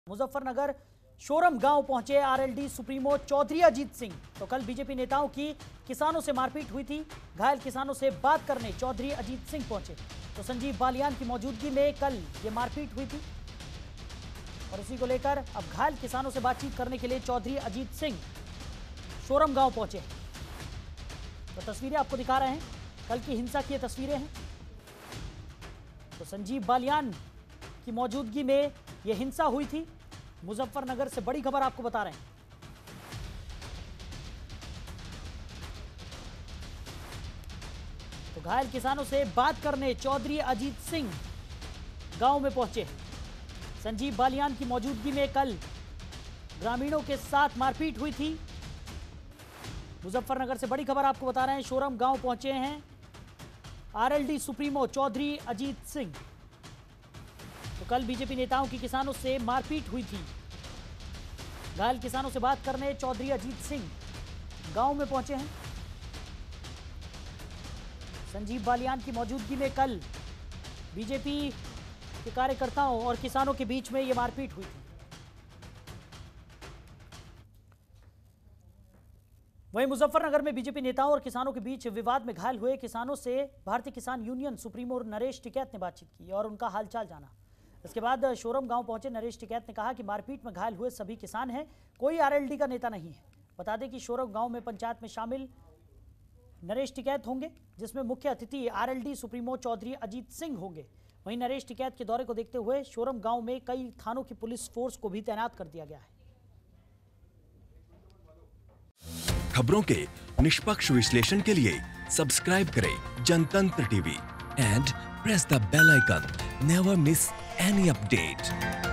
मुजफ्फरनगर शोरम गांव पहुंचे RLD supremo Chaudhary Ajit Singh. तो कल बीजेपी नेताओं की किसानों से मारपीट हुई थी। घायल किसानों से बात करने चौधरी अजीत सिंह पहुंचे। तो संजीव बालियान की मौजूदगी में कल ये मारपीट हुई थी और इसी को लेकर अब घायल किसानों से बातचीत करने के लिए चौधरी अजीत सिंह शोरम गांव पहुंचे। तो तस्वीरें आपको दिखा रहे हैं, कल की हिंसा की ये तस्वीरें हैं। तो संजीव बालियान की मौजूदगी में यह हिंसा हुई थी। मुजफ्फरनगर से बड़ी खबर आपको बता रहे हैं। तो घायल किसानों से बात करने चौधरी अजीत सिंह गांव में पहुंचे। संजीव बालियान की मौजूदगी में कल ग्रामीणों के साथ मारपीट हुई थी। मुजफ्फरनगर से बड़ी खबर आपको बता रहे हैं। शोरम गांव पहुंचे हैं आरएलडी सुप्रीमो चौधरी अजीत सिंह। तो कल बीजेपी नेताओं की किसानों से मारपीट हुई थी। घायल किसानों से बात करने चौधरी अजीत सिंह गांव में पहुंचे हैं। संजीव बालियान की मौजूदगी में कल बीजेपी के कार्यकर्ताओं और किसानों के बीच में यह मारपीट हुई थी। वहीं मुजफ्फरनगर में बीजेपी नेताओं और किसानों के बीच विवाद में घायल हुए किसानों से भारतीय किसान यूनियन सुप्रीमो नरेश टिकैत ने बातचीत की और उनका हालचाल जाना। इसके बाद शोरम गांव पहुंचे नरेश टिकैत ने कहा कि मारपीट में घायल हुए सभी किसान हैं, कोई आरएलडी का नेता नहीं है। बता दें कि शोरम गांव में पंचायत में शामिल नरेश टिकैत होंगे, जिसमें मुख्य अतिथि आरएलडी सुप्रीमो चौधरी अजीत सिंह होंगे। वहीं नरेश टिकैत के दौरे को देखते हुए शोरम गांव में कई थानों की पुलिस फोर्स को भी तैनात कर दिया गया है। खबरों के निष्पक्ष विश्लेषण के लिए सब्सक्राइब करें Jantantra TV and press the bell icon. Never miss any update.